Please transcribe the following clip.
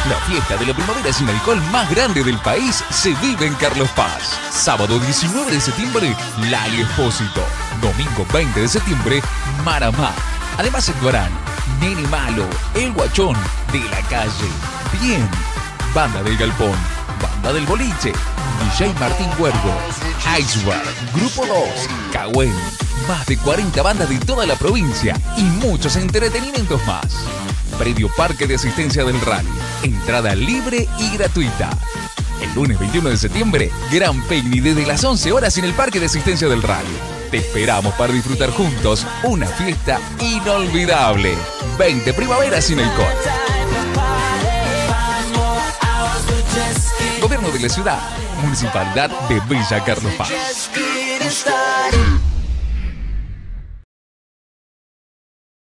La fiesta de la primavera sin alcohol más grande del país se vive en Carlos Paz. Sábado 19 de septiembre, Lali Espósito. Domingo 20 de septiembre, Maramá. Además actuarán Nene Malo, El Guachón, De la Calle, Bien, Banda del Galpón, Banda del Boliche, DJ Martín Huergo, Iceberg, Grupo 2, Cahuen. Más de 40 bandas de toda la provincia y muchos entretenimientos más. Predio Parque de Asistencia del Rally. Entrada libre y gratuita. El lunes 21 de septiembre, Gran Picnic desde las 11 horas en el Parque de Asistencia del Rally. Te esperamos para disfrutar juntos una fiesta inolvidable. 20 primaveras sin alcohol. Gobierno de la Ciudad, Municipalidad de Villa Carlos Paz.